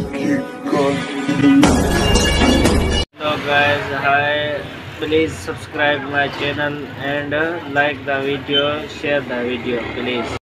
Hello guys, hi. Please subscribe my channel and like the video, share the video, please.